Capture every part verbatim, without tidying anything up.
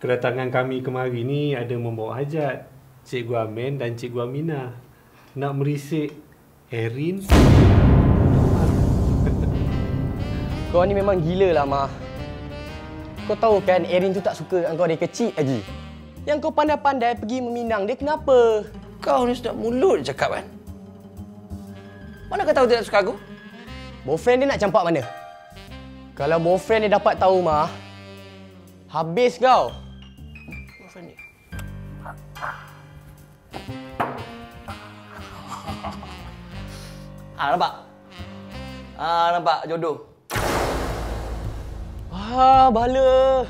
Kedatangan kami kemari ni ada membawa hajat. Cikgu Amin dan Cikgu Aminah nak merisik Erin. Kau ni memang gila lah, Ma. Kau tahu kan Erin tu tak suka dengan kau dari kecil lagi. Yang kau pandai-pandai pergi meminang dia, kenapa? Kau ni sedap mulut cakap kan? Mana kau tahu dia tak suka aku? Boyfriend dia nak campak mana? Kalau boyfriend dia dapat tahu, Ma, habis kau. Boyfriend dia. Ah, nampak? Ah, nampak jodoh. Ah, bala.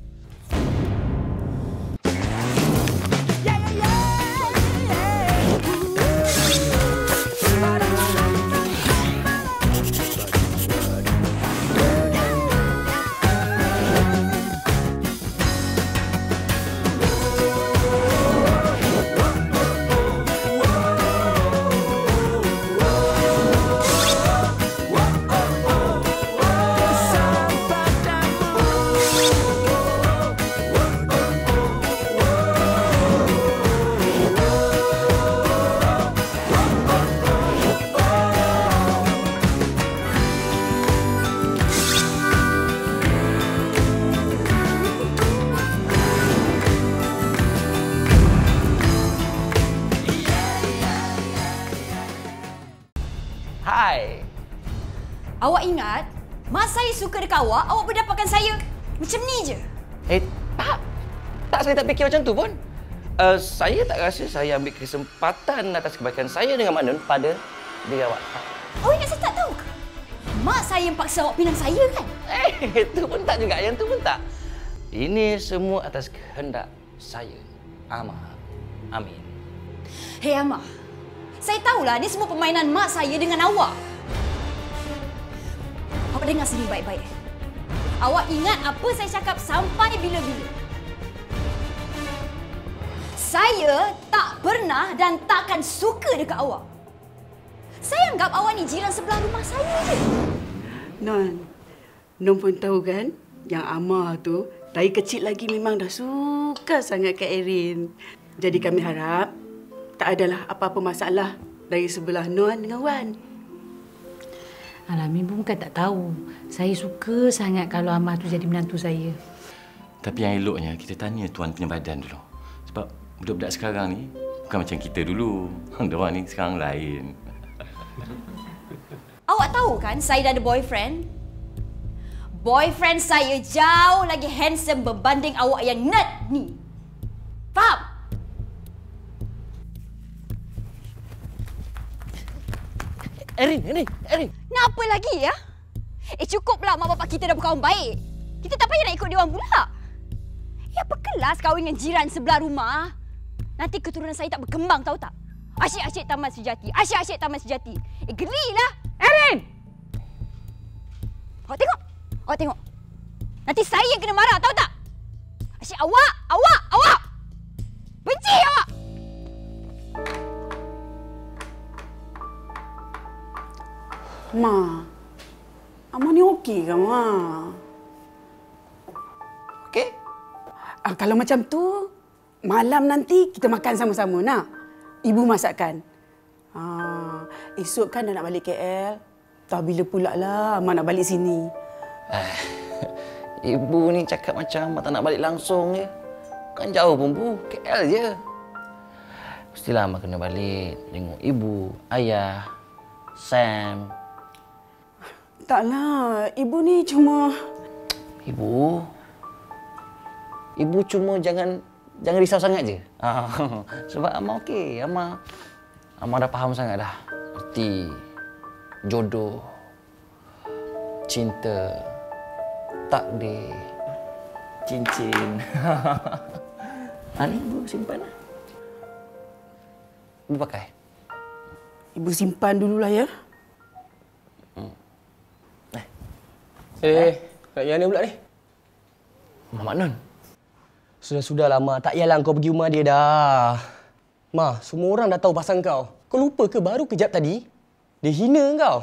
Hai. Awak ingat, mak saya suka dekat awak, awak berdapatkan saya macam ni je. Eh, tak. Tak, saya tak fikir macam tu pun. Uh, saya tak rasa saya ambil kesempatan atas kebaikan saya dengan Mak Nun pada diri awak. Awak ingat saya tak tahu ke? Mak saya yang paksa awak pinang saya kan? Eh, itu pun tak juga. Yang tu pun tak. Ini semua atas kehendak saya, Amar Amin. Hei Amar, saya tahulah ni semua permainan mak saya dengan awak. Awak dengar sini baik-baik. Awak ingat apa saya cakap sampai bila-bila? Saya tak pernah dan takkan suka dekat awak. Saya anggap awak ni jiran sebelah rumah saya je. Non, Non pun tahu kan yang Amar tu dari kecil lagi memang dah suka sangat kat Erin. Jadi kami harap tak adalah apa-apa masalah dari sebelah Non dengan Wan. Alah, Min bukan tak tahu. Saya suka sangat kalau Amar tu jadi menantu saya. Tapi yang eloknya kita tanya tuan punya badan dulu. Sebab budak-budak sekarang ni bukan macam kita dulu. Diorang ni sekarang lain. Awak tahu kan saya dah ada boyfriend? Boyfriend saya jauh lagi handsome berbanding awak yang nerd ni. Faham? Erin, Erin, Erin. Kenapa lagi ya? Eh cukuplah mak bapak kita dah berkawan baik. Kita tak payah nak ikut dia orang pula. Ya apa kelas kahwin dengan jiran sebelah rumah? Nanti keturunan saya tak berkembang tahu tak? Asyik-asyik Taman Sejati. Asyik-asyik Taman Sejati. Eh gelilah. Erin! Awak tengok. Awak tengok. Nanti saya yang kena marah tahu tak? Asyik awak, awak, awak. Benci awak. Ma, Amar ni okey ke, Ma? Okey? Ah, kalau macam tu, malam nanti kita makan sama-sama, nak? Ibu masakkan. Ah, esok kan dah nak balik K L. Tak bila pula lah Amar nak balik sini. Eh, ibu ni cakap macam tak nak balik langsung je. Kan jauh pun, Bu. K L je. Mestilah Amar kena balik. Tengok ibu, ayah, Sam. Taklah, ibu ni cuma... Ibu? Ibu cuma jangan jangan risau sangat je. Ha, sebab Amar okey. Amar, Amar dah faham sangat dah. Erti, jodoh, cinta, takdir, cincin. Ha, ni ibu simpan lah. Ibu pakai. Ibu simpan dululah ya. Eh, nak pergi mana pula ni? Mak Nun. Sudah-sudah lama. Tak payahlah kau pergi rumah dia dah. Ma, semua orang dah tahu pasal kau. Kau lupa ke baru kejap tadi? Dia hina kau.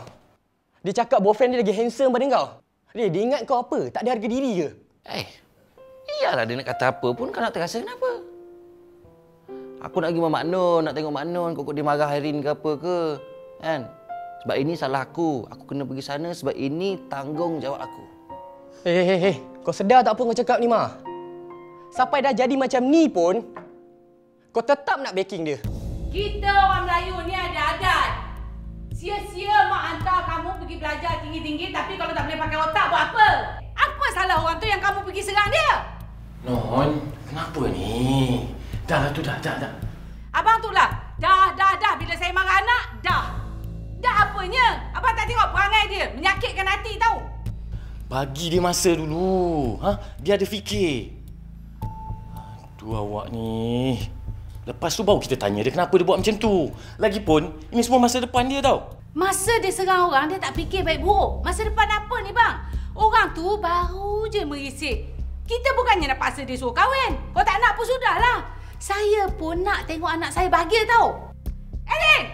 Dia cakap boyfriend dia lagi handsome pada kau. Dia, dia ingat kau apa? Tak ada harga diri ke? Eh, biarlah dia nak kata apa pun, kau nak terasa kenapa? Aku nak pergi rumah Mak Nun, nak tengok Mak Nun, kok dia marah Erin ke apa ke. Kan? Sebab ini salah aku. Aku kena pergi sana sebab ini tanggungjawab aku. Hei, hei, hei. Kau sedar tak apa kau cakap ni, Ma? Sampai dah jadi macam ni pun, kau tetap nak backing dia. Kita orang Melayu ni ada adat. Sia-sia mak hantar kamu pergi belajar tinggi-tinggi, tapi kalau tak boleh pakai otak buat apa? Apa salah orang tu yang kamu pergi serang dia? Non, kenapa ni? Dah lah tu, dah, dah, dah. Abang tu lah. Dah, dah, dah. Bila saya marah anak, dah. Dah apanya? Abang tak tengok perangai dia. Menyakitkan hati tahu. Bagi dia masa dulu. Ha? Biar dia fikir. Aduh, awak ni. Lepas tu baru kita tanya dia kenapa dia buat macam tu. Lagipun, ini semua masa depan dia tau. Masa dia serang orang, dia tak fikir baik buruk. Masa depan apa ni bang? Orang tu baru je merisik. Kita bukannya nak paksa dia suruh kahwin. Kau tak nak pun sudahlah. Saya pun nak tengok anak saya bahagia tau. Erin!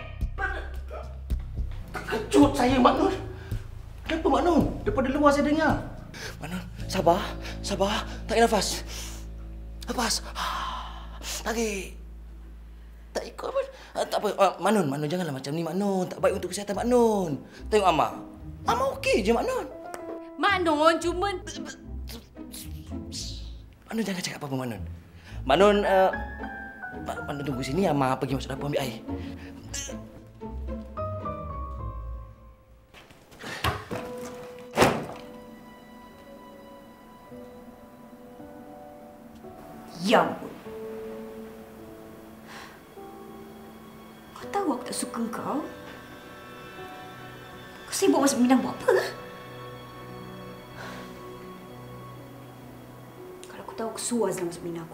Kecut saya, Mak Nun. Kenapa, Mak Nun? Daripada luar saya dengar. Mak Nun, sabar. Sabar. Tarik nafas. Nafas. Tarik. Tak ikut apa. Tak apa. Mak Nun, Mak Nun janganlah macam ni, Mak Nun. Tak baik untuk kesihatan Mak Nun. Tengok Amar. Amar okey je, Mak Nun. Mak Nun cuma... Mak Nun jangan cakap apa-apa, Mak Nun. Mak Nun, uh, Mak, Mak Nun tunggu sini. Amar pergi masuk dapur ambil air. Ya ampun. Kau tahu aku tak suka kau? Kau sibuk masuk Minang buat apa? Kalau aku tahu, aku suar Azlan masuk Minang aku.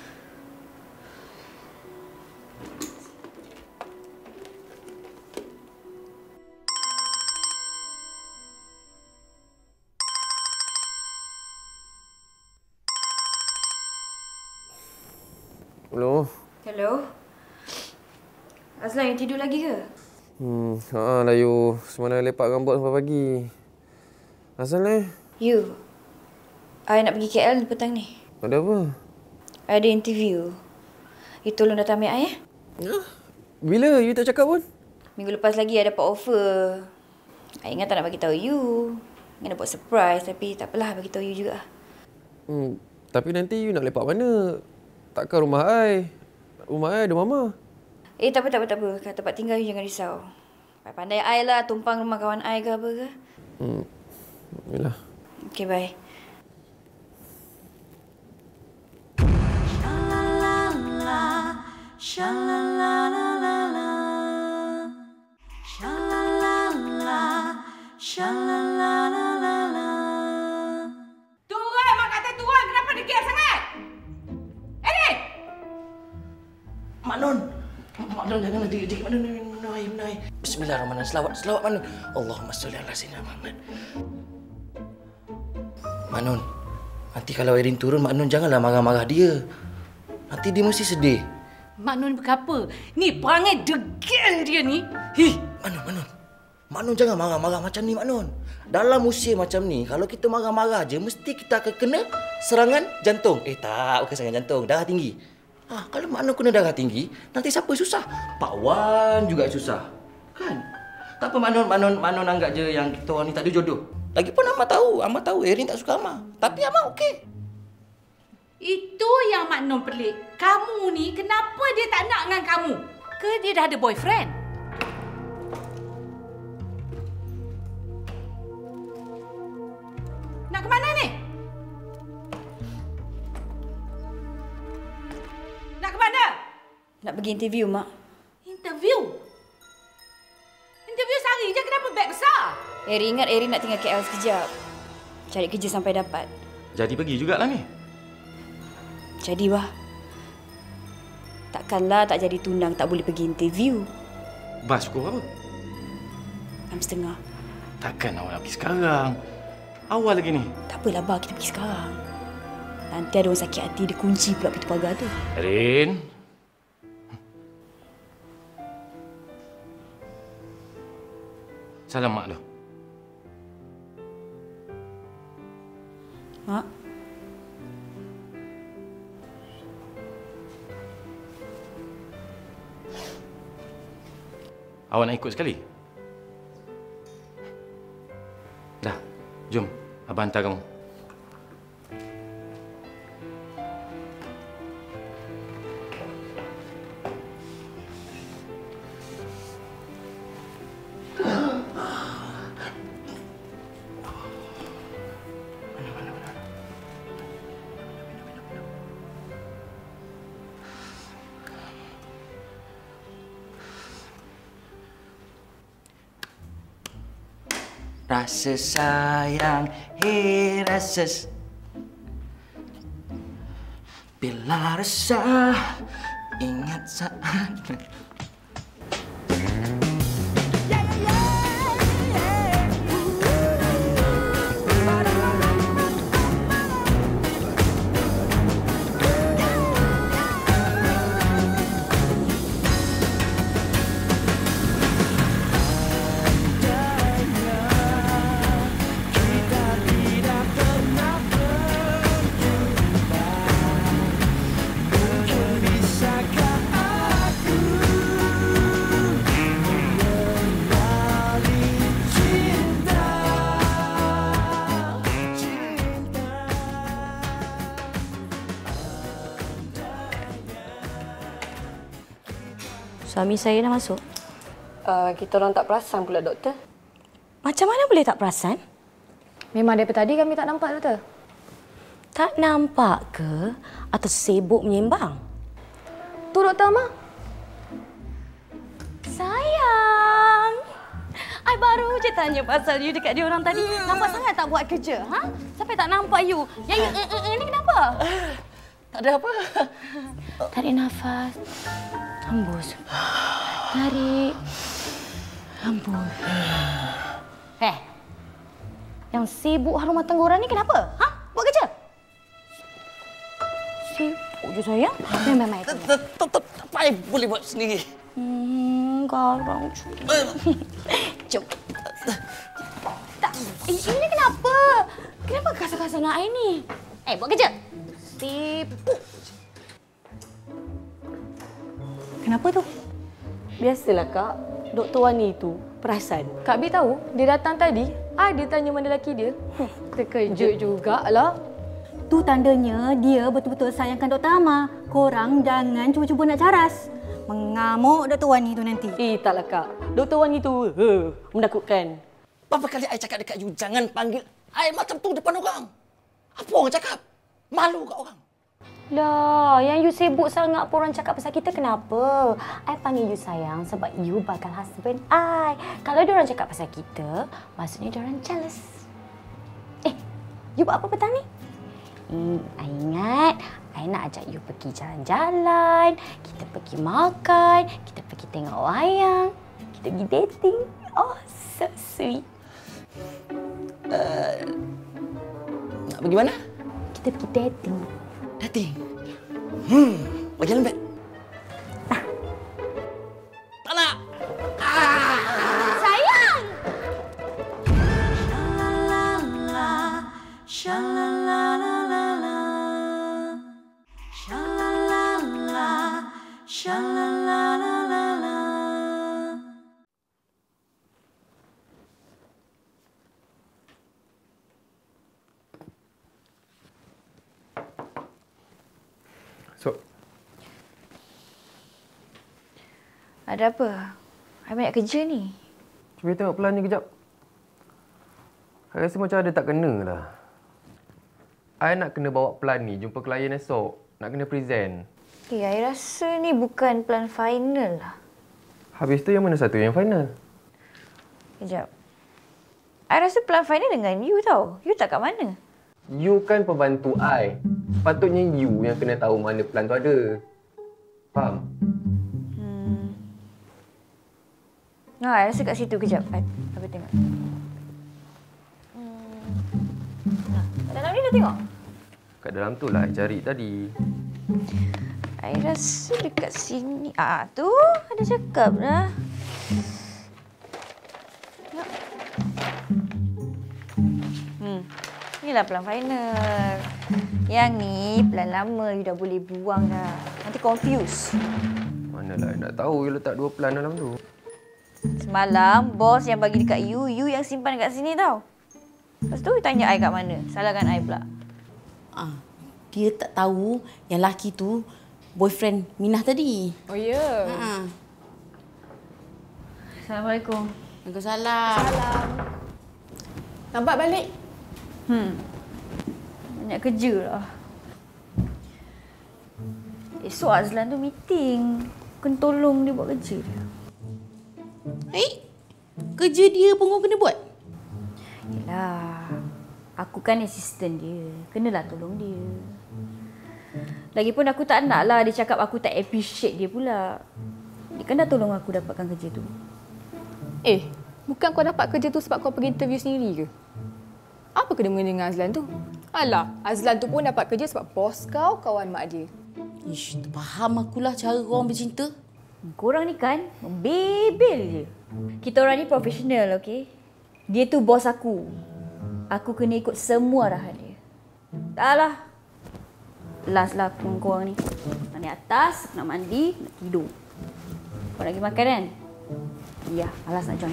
Hello. Hello? Azlan yang tidur lagi ke? Hmm, haa Layu. Semalam lepak rambut sampai pagi. Asal ni? You. I nak pergi K L petang ni. Ada apa? I ada interview. You tolong datang ambil I, eh? Ya. Bila? You tak cakap pun? Minggu lepas lagi I dapat offer. I ingat tak nak bagi tahu you. Ingat nak buat surprise, tapi tak apalah, bagi tahu you juga. Hmm, tapi nanti you nak lepak mana? Takkan rumah I. Rumah I ada mama. Eh, tak apa, tak apa, tak apa. Kat tempat tinggal you jangan risau. Pandai I lah tumpang rumah kawan I ke apa ke. Hmm, yalah. Okay, bye. Turun! Mak kata turun! Kenapa degil sangat? Erin! Mak Nun. Mak Nun janganlah degil. Mak Nun, menai, menai. Bismillahirrahmanirrahim. Selawat, selawat Mak Nun. Allahumma salli ala sayyidina Muhammad. Mak Nun, nanti kalau Erin turun, Mak Nun janganlah marah-marah dia. Nanti dia mesti sedih. Mak Nun berapa? Ni perangai degil dia ni. Hi. Mak Nun, Mak Nun. Mak Nun jangan marah-marah macam ni, Mak Nun. Dalam usia macam ni, kalau kita marah-marah je, mesti kita akan kena serangan jantung. Eh tak, bukan serangan jantung. Darah tinggi. Ah, kalau Mak Nun kena darah tinggi, nanti siapa susah? Pak Wan juga susah. Kan? Tak apa Mak Nun, Mak Nun, Mak Nun anggap je yang kita orang ni tak ada jodoh. Lagipun Amar tahu, Amar tahu Erin tak suka Amar. Tapi Amar okey. Itu yang Mak Nun pelik. Kamu ni kenapa dia tak nak dengan kamu? Ke dia dah ada boyfriend? Nak ke mana ni? Nak ke mana? Nak pergi interview, Mak. Interview? Interview sehari je, kenapa beg besar? Erin ingat Erin nak tinggal K L sekejap. Cari kerja sampai dapat. Jadi pergi jugalah ni. Jadi, Wah. Takkanlah tak jadi tunang tak boleh pergi interview. Bas pukul berapa? Enam setengah. Takkan awak nak pergi sekarang. Awal lagi ni. Tak apalah, Bah. Kita pergi sekarang. Nanti ada orang sakit hati, dia kunci pula pintu pagar tu. Erin. Salam mak tu. Mak? Awak nak ikut sekali? Dah, jom. Abang hantar kamu. Rasa sayang, hei rasa s- bila resah, ingat saat Suami saya dah masuk. Uh, kita orang tak perasan pula, doktor. Macam mana boleh tak perasan? Memang daripada tadi kami tak nampak, doktor. Tak nampak ke? Atau sibuk menyembang? Tu doktor Amar. Sayang! I baru je tanya pasal you dekat dia orang tadi. Nampak sangat tak buat kerja, ha? Sampai tak nampak you. Yang you uh, uh, uh, ni kenapa? tak ada apa. Tarik nafas. Hembus. Tarik. Hembus. Eh. Yang sibuk harum tenggorang ni kenapa? Ha? Buat kerja. Sibuk je sayang. Memang main. Tak payah boleh buat sendiri. Hmm, garang juga. Jom. Tak. Eh, ini kenapa? Kenapa kasar-kasar nak air ni? Eh, buat kerja. Sibuk. Kenapa tu? Biasalah, Kak. Doktor Wani tu perasan. Kak Bi tahu, dia datang tadi, ada tanya mana lelaki dia. Terkejut jugalah. Tu tandanya dia betul-betul sayangkan Doktor Amar. Korang jangan cuba-cuba nak caras. Mengamuk Doktor Wani tu nanti. Eh, taklah, Kak. Doktor Wani tu uh, menakutkan. Berapa kali I cakap dekat you, jangan panggil I macam tu depan orang. Apa orang cakap? Malu kat orang. Lah, yang you sibuk sangat pun orang cakap pasal kita kenapa? I panggil you sayang sebab you bakal husband I. Kalau dia orang cakap pasal kita, maksudnya dia orang jealous. Eh, you buat apa petang ni? Hmm, I ingat, I nak ajak you pergi jalan-jalan, kita pergi makan, kita pergi tengok wayang, kita pergi dating. Oh, so sweet. Uh, nak pergi mana? Kita pergi dating. Dating? Hmm, bagi lembet. Ah. Tak nak. Ah. Sayang! So, Ada apa? I banyak kerja ni. cuba tengok pelan ni kejap. I rasa macam ada tak kena lah. I nak kena bawa pelan ni jumpa klien esok. Nak kena present. Eh, I rasa ni bukan plan final lah. Habis tu yang mana satu yang final? Kejap. I rasa plan final dengan you tau. You tak kat mana? You kan pembantu I. Patutnya you yang kena tahu mana pelan tu ada. Faham? Hmm. Ha, I rasa kat situ kejap. I, apa tengok. Hmm. Nah, kat dalam ni dah tengok? Kat dalam tu lah I cari tadi. I rasa dekat sini. Ah, tu ada cakap dah. Tengok. Hmm. Inilah plan final. Yang ni plan lama, you dah boleh buang dah. Nanti confuse. Manalah I nak tahu you letak dua pelan dalam tu. Semalam, bos yang bagi dekat you, you yang simpan dekat sini tau. Lepas tu, you tanya I kat mana. Salahkan I pula. Ah, dia tak tahu yang laki tu boyfriend Minah tadi. Oh, ya? Yeah. Ha. Assalamualaikum. Waalaikumsalam. Salam. Lambat balik? Hmm. Banyak kerja lah. Esok Azlan tu meeting. Kena tolong dia buat kerja dia. Eh, kerja dia pun kau kena buat? Yelah. Aku kan assistant dia. Kenalah tolong dia. Lagipun aku tak nak lah dia cakap aku tak appreciate dia pula. Dia kan dah tolong aku dapatkan kerja tu. Eh, bukan kau dapat kerja tu sebab kau pergi interview sendiri ke? Apa kena mengena dengan Azlan tu? Alah, Azlan tu pun dapat kerja sebab bos kau kawan mak dia. Ish, faham akulah cara orang bercinta. Korang ni kan membebel je. Kita orang ni profesional, okey? Dia tu bos aku. Aku kena ikut semua arahan dia. Dah lah. Last lah aku dengan korang ni. Nak naik atas, nak mandi, nak tidur. Kau nak pergi makan kan? Ya, malas nak join.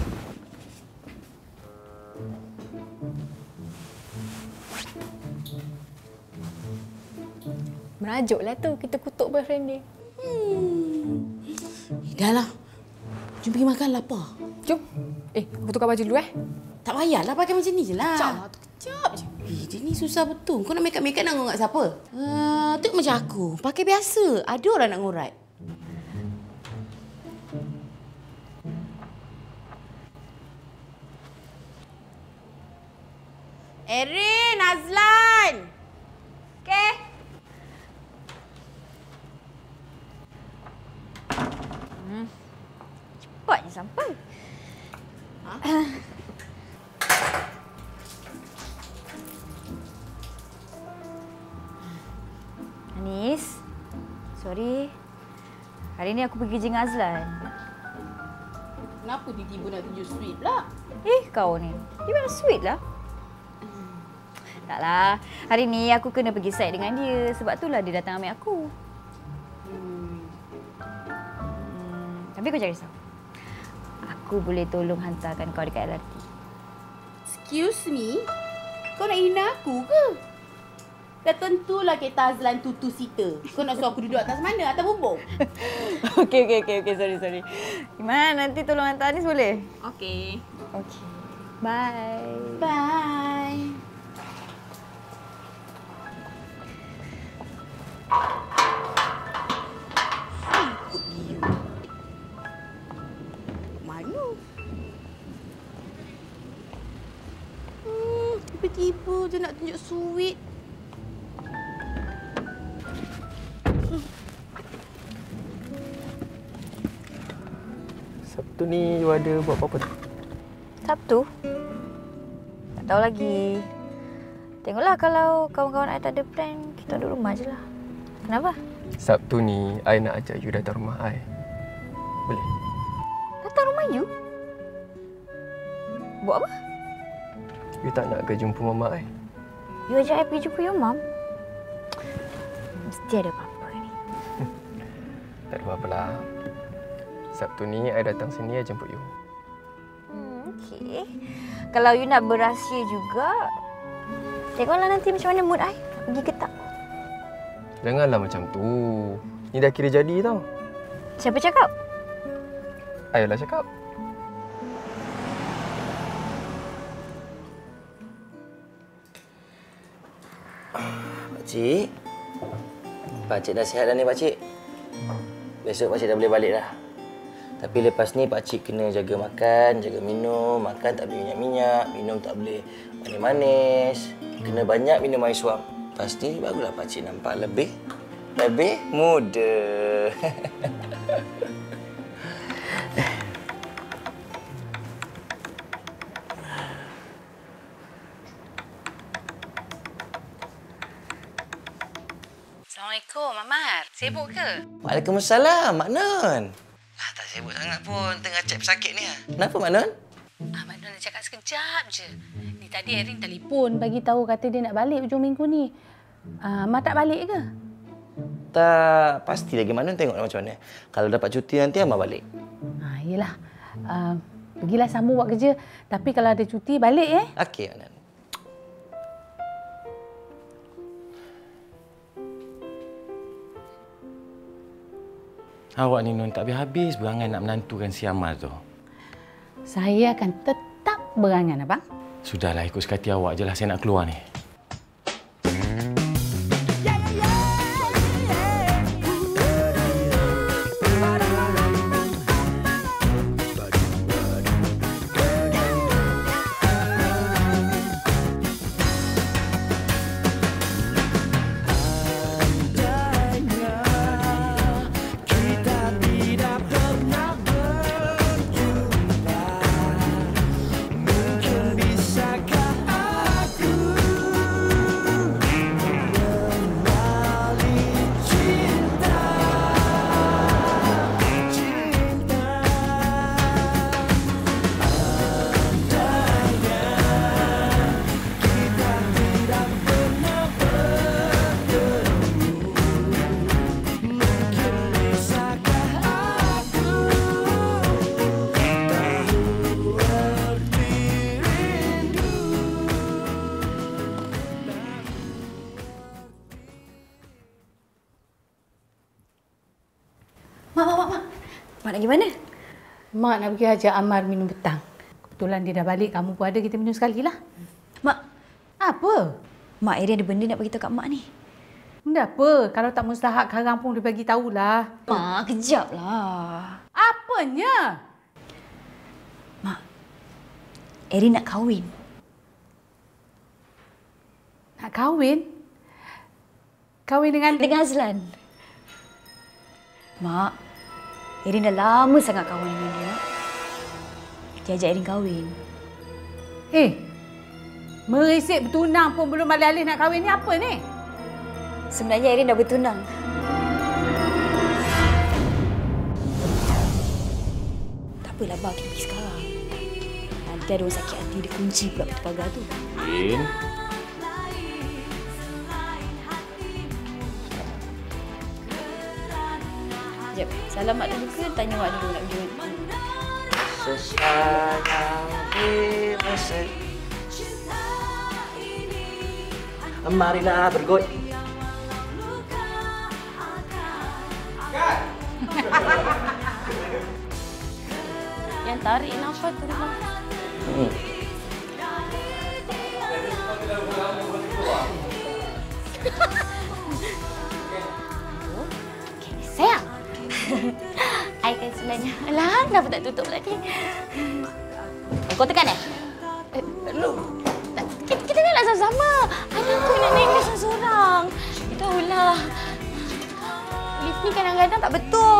Merajuklah tu kita kutuk boyfriend dia. Hmm. Dah lah. Jom pergi makan, lapar. Jom. Eh, aku tukar baju dulu eh. Tak payahlah pakai macam ni je lah. Kejap lah tu, kejap je. Eh, dia ni susah betul. Kau nak make up-make up nak ngorat siapa? Uh, tu macam aku. Pakai biasa. Ada orang nak ngorat. Erin, Azlan. Okey. Hmm. Cepatnya sampai. Ha? Anis. Sorry. Hari ni aku pergi kerja dengan Azlan. Kenapa tiba-tiba nak tunjuk sweet pula? Eh, kau ni. Dia memang sweet lah. Taklah. Hari ni aku kena pergi site dengan dia. Sebab itulah dia datang ambil aku. Hmm. Hmm. Tapi kau jangan risau. Aku boleh tolong hantarkan kau dekat L R T. Excuse me? Kau nak hina aku ke? Dah tentulah kereta Azlan tu two-seater. Kau nak suruh aku duduk atas mana? Atas bumbung? Okey, okey, okey. Okay. Sorry, sorry. Gimana? Nanti tolong hantar Anis boleh? Okey. Okey. Bye. Bye. Mana? Hmm, tiba-tiba je nak tunjuk sweet. Sabtu ni you ada buat apa-apa tak? Sabtu? Tak tahu lagi. Tengoklah kalau kawan-kawan I tak ada plan, kita duduk rumah je lah. Kenapa? Sabtu ni, I nak ajak you datang rumah I. Boleh? Datang rumah you? Buat apa? You tak nak ke jumpa mama I? You ajak I pergi jumpa your mum? Mesti ada apa-apa ni. Tak ada apa-apa lah. Sabtu ni, I datang sini, I jemput you. Hmm, okey. Kalau you nak berahsia juga, tengoklah nanti macam mana mood I. Nak pergi ke tak? Janganlah macam tu. Ni dah kira jadi tau. Siapa cakap? Ayolah cakap. Pakcik. Pakcik dah sihat dah ni, Pakcik. Besok Pakcik dah boleh balik dah. Tapi lepas ni Pakcik kena jaga makan, jaga minum. Makan tak boleh minyak-minyak, minum tak boleh manis-manis. Kena banyak minum air suam. Pasti barulah Pakcik nampak lebih lebih muda. Assalamualaikum, Mamar. Sibuk ke? Waalaikumsalam, Mak Non. Ah, tak sibuk sangat pun. Tengah cek pesakit ni. Kenapa, Mak Non? Ah, Mak Non nak cakap sekejap je. Ni tadi Erin telefon bagi tahu kata dia nak balik hujung minggu ni. Ah, Mak tak balik ke? Tak pasti lagi, Mak Non tengoklah macam mana. Kalau dapat cuti nanti Amar balik. Ah, yelah. Uh, Pergilah sambung buat kerja. Tapi kalau ada cuti, balik eh. Okey, Mak Non. Awak ni Non tak habis-habis berangan nak menantukan si Amal tu. Saya akan tetap berangan, abang. Sudahlah, ikut sekati awak je lah. Saya nak keluar ni. Mak, mak, mak, mak. Mak nak pergi mana? Mak nak pergi ajak Amar minum petang. Kebetulan dia dah balik, kamu pun ada, kita minum sekali lah. Mak. Apa? Mak Erin ada benda nak beritahu kat mak ni. Benda apa? Kalau tak mustahak karang pun dia bagi tahulah. Mak, kejap lah. Apanya? Mak, Erin nak kahwin. Nak kahwin? Kahwin dengan... Dengan Azlan. Mak, Erin dah lama sangat kawan dengan dia. Dia ajak Erin kahwin. Eh, merisik bertunang pun belum alih-alih nak kahwin ni apa ni? Sebenarnya Erin dah bertunang. Tak apalah, Abang, kita pergi sekarang. Nanti ada orang sakit hati, dia kunci pula pintu pagar tu. Erin. Sekejap, salam mak dulu ke? Tanya mak dulu nak pergi mana? Sesayang masa. Marilah bergoy. Yang tarik nafas tu memang. Hmm. Okay, sayang. I kan sebenarnya. Alah, kenapa tak tutup lagi? Kau tekan eh? Eh, lu. Kita, kita kan nak sama-sama. Alah, aku nak naik ni seorang-seorang. Itulah. Lift ni kadang-kadang tak betul.